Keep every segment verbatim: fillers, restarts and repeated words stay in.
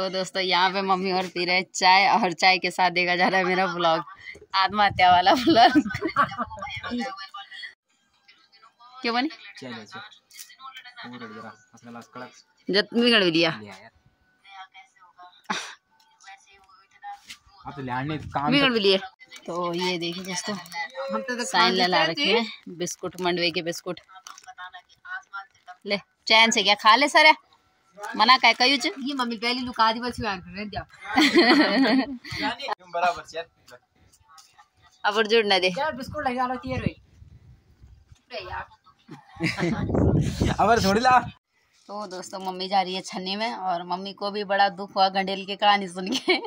तो दोस्तों यहाँ पे मम्मी और पी रहे चाय, और चाय के साथ देखा जा रहा है मेरा ब्लॉग, आत्महत्या वाला ब्लॉग। क्यों बनी जब तुम्हें गड़ लिया बिगड़ भी लिए। तो ये देखिए दोस्तों हम तो साइन ला रखे हैं, बिस्कुट मंडवे के बिस्कुट। ले चैन से क्या खा ले सारे, मना कह कयू च ये मम्मी पहली लुका दी बस यार कर दिया बराबर से अब जुड़ ना दे यार बिस्कुट लगा लो ये रे यार अब थोड़ी ला। तो दोस्तों मम्मी जा रही है छन्नी में, और मम्मी को भी बड़ा दुख हुआ गंडेल की कहानी सुन के।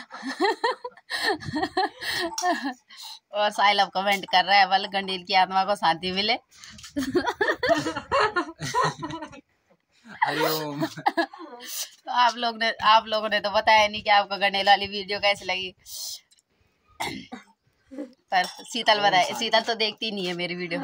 और साहिल अब कमेंट कर रहा है बल गंडेल की आत्मा को शांति मिले। तो आप लोग ने आप लोगों ने तो बताया नहीं कि आपको गंडेल वाली वीडियो कैसी लगी, पर शीतल बताए, शीतल तो देखती नहीं है मेरी वीडियो।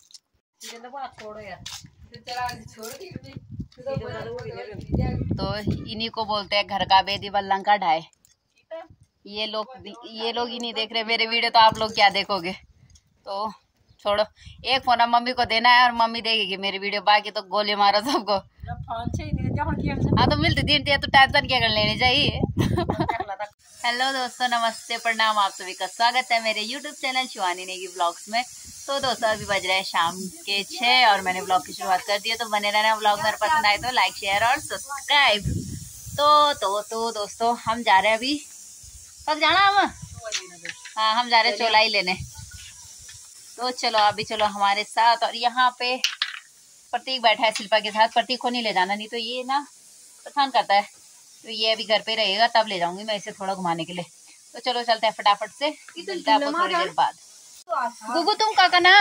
तो इन्हीं को बोलते हैं घर का बेदी बल्लंग का ढाई। ये लोग ये लोग ही नहीं देख रहे मेरे वीडियो, तो आप लोग क्या देखोगे। तो छोड़ो, एक फोन मम्मी को देना है और मम्मी देगी मेरी वीडियो, बाकी तो गोली मारो सबको। हाँ तो मिलती दिन तो टेंशन क्या कर लेनी चाहिए। हेलो दोस्तों, नमस्ते, प्रणाम, आप सभी का स्वागत है मेरे YouTube channel Shivani Negi blogs में। तो दोस्तों अभी बज रहे हैं शाम के छः और मैंने ब्लॉग की शुरुआत कर दी है। तो बने रहना, ब्लॉग मेरे पसंद आए तो लाइक शेयर और सब्सक्राइब। तो तो तो दोस्तों हम जा रहे हैं अभी, कब जाना हम, हाँ हम जा रहे हैं चौलाई लेने। तो चलो अभी चलो हमारे साथ। और यहाँ पे प्रतीक बैठा है शिल्पा के साथ, प्रतीक को नहीं ले जाना, नहीं तो ये ना परेशान करता है। तो ये अभी घर पे रहेगा, तब ले जाऊंगी मैं इसे थोड़ा घुमाने के लिए। तो चलो चलते हैं फटाफट से, मिलते हैं आपको थोड़ी देर बाद। गुगु तुम का करना।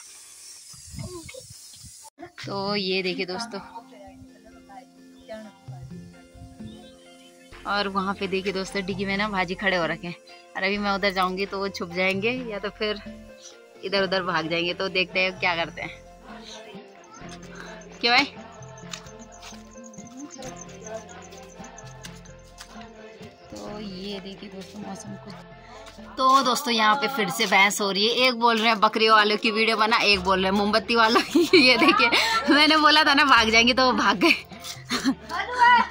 तो ये देखिए दोस्तों, और वहाँ पे देखिए दोस्तों डिग्गी में ना भाजी खड़े हो रखे हैं, और अभी मैं उधर जाऊंगी तो वो छुप जाएंगे या तो फिर इधर उधर भाग जाएंगे। तो देखते हैं क्या करते हैं। क्यों भाई तो ये देखिए दोस्तों मौसम कुछ। तो दोस्तों यहाँ पे फिर से बहस हो रही है, एक बोल रहे हैं बकरियों वालों की वीडियो बना, एक बोल रहे हैं मोमबत्ती वालों की। ये देखिए मैंने बोला था ना भाग जाएंगे, तो वो भाग गए।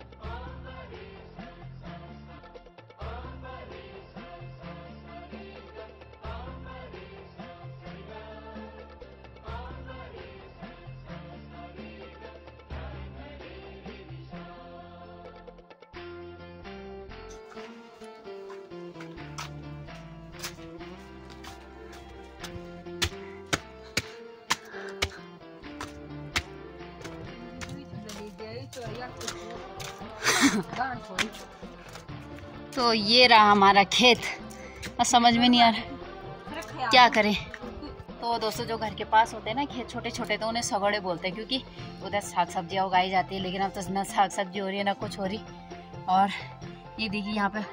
तो ये रहा हमारा खेत, समझ में नहीं आ रहा क्या करें। तो दोस्तों जो घर के पास होते हैं ना खेत छोटे छोटे, तो उन्हें सगड़े बोलते हैं, क्योंकि उधर साग सब्जियाँ उगाई जाती है। लेकिन अब तो ना साग सब्जी हो रही है ना कुछ हो रही। और ये देखिए यहाँ पे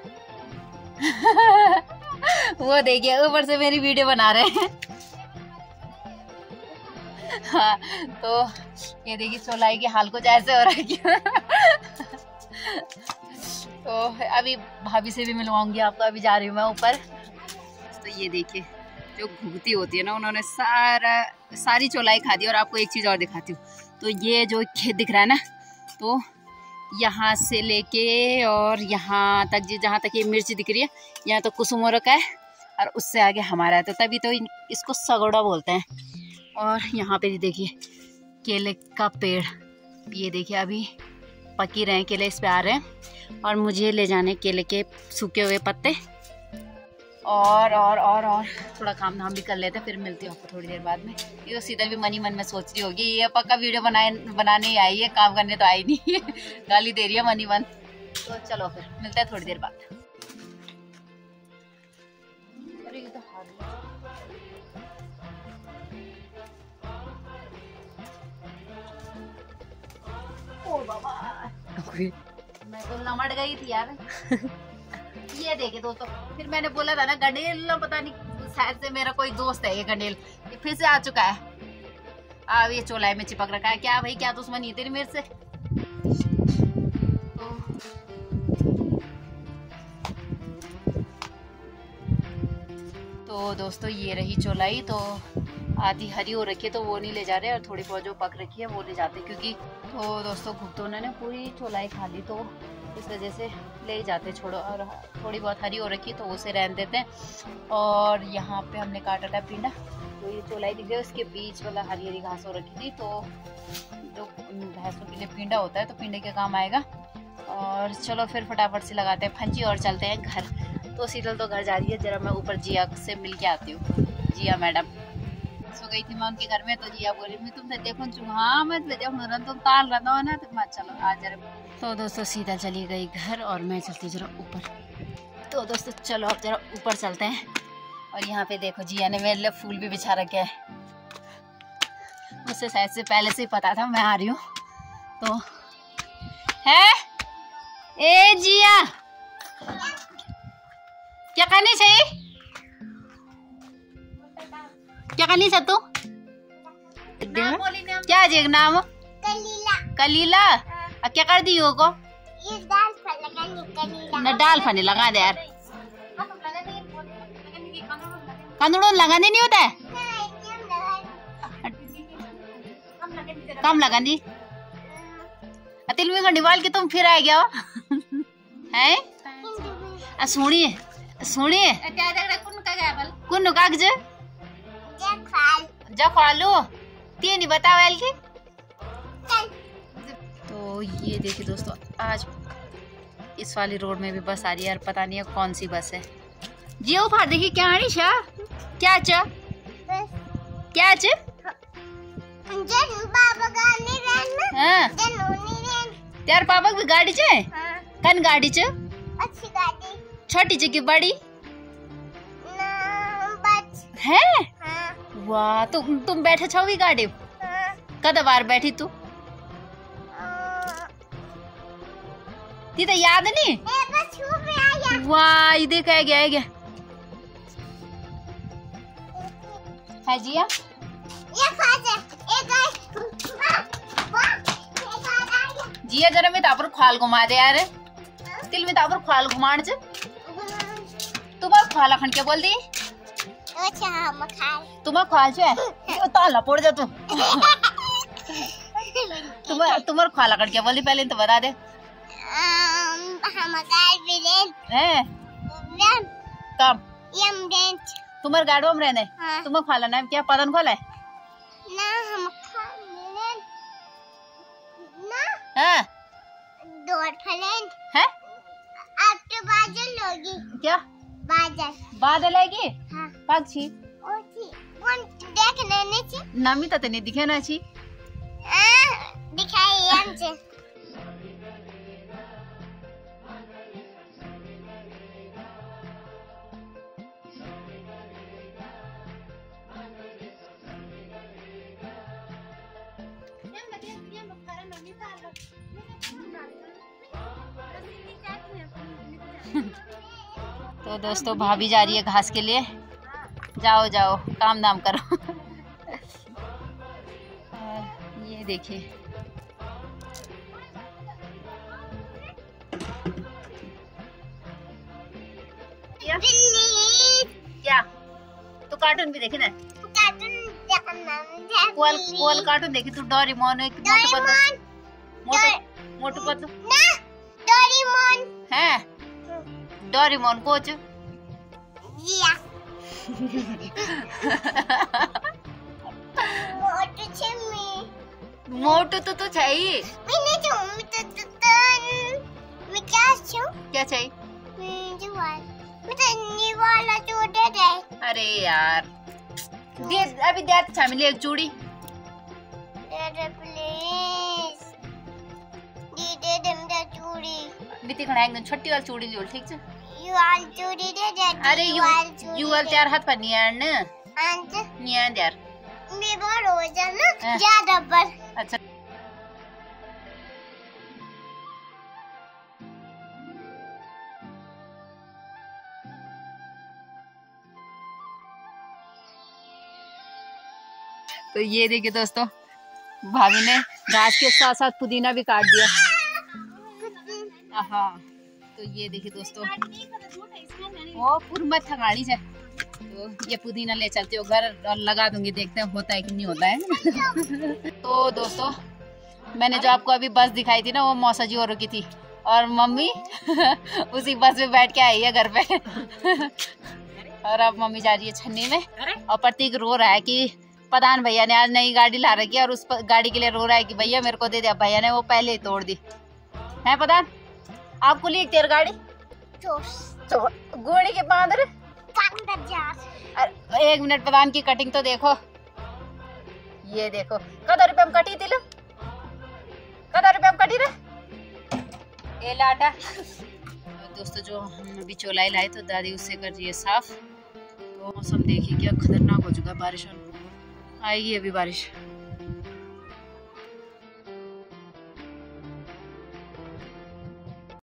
वो देखिए ऊपर से मेरी वीडियो बना रहे हैं। हाँ तो ये देखिए चौलाई के हाल कुछ ऐसे हो रहा है। तो अभी भाभी से भी मिलवाऊंगी आपको, अभी जा रही हूँ मैं ऊपर। तो ये देखिए जो घुगती होती है ना, उन्होंने सारा सारी चौलाई खा दी। और आपको एक चीज़ और दिखाती हूँ, तो ये जो खेत दिख रहा है ना, तो यहाँ से लेके और यहाँ तक जहाँ तक ये मिर्च दिख रही है, यहाँ तो कुसुमों का है, और उससे आगे हमारा है। तो तभी तो इसको सगोड़ा बोलते हैं। और यहाँ पे देखिए केले का पेड़, ये देखिए अभी पकी रहे हैं केले, इस पे आ रहे हैं। और मुझे ले जाने केले के सूखे हुए पत्ते। और और और और थोड़ा काम धाम भी कर लेते हैं, फिर मिलती हूँ आपको थोड़ी देर बाद में। ये तो सीधा भी मनी मन में सोच रही होगी, ये पक्का वीडियो बनाए बनाने ही आई है, काम करने तो आई नहीं है। गाली दे रही है मनी मन। तो चलो फिर मिलते हैं थोड़ी देर बाद। ओ बाबा मैं तो लमड़ गई थी यार। ये देखे दोस्तों, फिर मैंने बोला था ना गंडेल, पता नहीं शायद से मेरा कोई दोस्त है ये गंडेल, ये फिर से आ चुका है। अब ये चौलाई में चिपक रखा है। क्या भाई क्या दुश्मनी है तेरी मेरे से। तो तो दोस्तों ये रही चौलाई, तो आधी हरी हो रखी है तो वो नहीं ले जा रहे, और थोड़ी बहुत जो पक रखी है वो ले जाते, क्योंकि तो दोस्तों गुप्तों ने पूरी चौलाई खा ली तो इस वजह से ले जाते छोड़ो, और थोड़ी बहुत हरी हो रखी तो उसे रहने देते हैं। और यहाँ पे हमने काटा था पिंडा, तो ये चौलाई दिख रही है उसके बीच वाला हरी हरी घास हो रखी थी, तो जो भैंसों के लिए पिंडा होता है तो पिंडे के काम आएगा। और चलो फिर फटाफट से लगाते हैं फंची और चलते हैं घर। तो शीतल तो घर जा रही है, जरा मैं ऊपर जिया से मिल के आती हूँ। जिया मैडम सो गई थी मैं उनके घर में, तो जिया बोली मैं तुमसे देखो चुन हाँ मैं तुम ताल रहा हो ना, तो चलो आ जरा। तो दोस्तों शीतल चली गई घर और मैं चलती जरा ऊपर। तो दोस्तों चलो अब जरा ऊपर चलते हैं। और यहाँ पे देखो जिया ने मेरे लिए फूल भी बिछा रखे है, मुझसे शायद से पहले से ही पता था मैं आ रही हूँ। तो है ए जिया क्या करनी चाहिए, क्या करनी है तू? क्या जी नाम? कलीला। कलीला आ, क्या कर दी हो को? ये डाल फन न डाल फन लगा दे यार, कंदड़ों लगाने नहीं होता है, कम लगा दी तिल में निवाल के तुम फिर आ गया हो हैं। सुनिए सुनिए कुन कागज जखालू तीन ही बताओ एल की। तो ये देखिए दोस्तों आज इस वाली रोड में भी बस आ रही है, यार पता नहीं है कौन सी बस है। जी ऊपर देखिए क्या आनी छा क्या च क्या च हाँ त्यार पापा की गाड़ी च कन गाड़ी च अच्छी गाड़ी छोटी च की बड़ी है हाँ। वाह तुम तुम बैठे छो भी गाड़ी हाँ। कद बार बैठी तू ती तो याद नहीं वाह ये देख आ गया आ गया है जिया जिया जरा मैं तापर ख्वाल घुमा दे यार तिल में तापर ख्वाल घुमाण च तुम्हारा ख्वाल अखंड क्या बोल दी तुम्हारा ख्वाल है ताला पड़ जा तू तुम्हारा तुम्हारा ख्वाल अखंड क्या बोल दी पहले तो बता दे। कब तुम्हारे गाड़ो में रहने हाँ। तुम्हें ख्वाला नाम क्या पदन खोला है ना हम ना हाँ दौड़ फलेंट है अब तो बादल होगी क्या बादल बादल आएगी हाँ पक्षी ओची कौन देखने नहीं ची नामी तो नहीं दिखे ना ची दिखाई हमसे। तो दोस्तों भाभी जा रही है घास के लिए, जाओ जाओ काम दाम करो। ये देखिए क्या तो कार्टून भी देखे ना कोल कोल कार्टून देखी तू डोरेमोन एक मोटू पतलू मोटू मोटू पतलू ना डोरेमोन है डोरेमोन कोच जिया मोटू छमी मोटू तो तो चाहिए मैंने जो मैं तो तो मैं क्या छू क्या चाहिए मैं जो वाला मैं तो नी वाला जो दे दे। अरे यार दे अभी दे अच्छा मिले एक चूड़ी दे दे प्लीज दे दे दे मुझे चूड़ी बीती खड़ा एकदम छोटी वाली चूड़ी लियो ठीक है यू वाली चूड़ी दे दे। अरे यू यू वाली चार हाथ पर नहीं आने अंत नहीं आने यार मैं बोल हो जाना ज्यादा पर अच्छा। तो ये देखिए दोस्तों भाभी ने घास के साथ साथ पुदीना भी काट दिया। हाँ तो ये देखिए दोस्तों वो पूरी मत थकाड़ी से तो ये पुदीना ले चलती हूँ घर और लगा दूंगी, देखते हैं होता है कि नहीं होता है। तो दोस्तों मैंने जो आपको अभी बस दिखाई थी ना, वो मौसा जी और की थी, और मम्मी उसी बस में बैठ के आई है घर पे। और अब मम्मी जा रही है छन्नी में, और प्रतीक रो रहा है कि प्रधान भैया ने आज नई गाड़ी ला रखी है और उस गाड़ी के लिए रो रहा है कि भैया मेरे को दे दिया। भैया ने वो पहले ही तोड़ दी है। प्रधान आपको लिए तेरी गाड़ी गोड़ी के बांध रहे। एक मिनट प्रधान की कटिंग तो देखो, ये देखो कदर रुपये में कटी थी, लो कदर रुपये में कटी रे ये लाटा। दोस्तों जो हम अभी चोलाई लाए तो दादी उससे कर रही है साफ। तो मौसम देखिए क्या खतरनाक हो चुका है, बारिश आएगी अभी बारिश।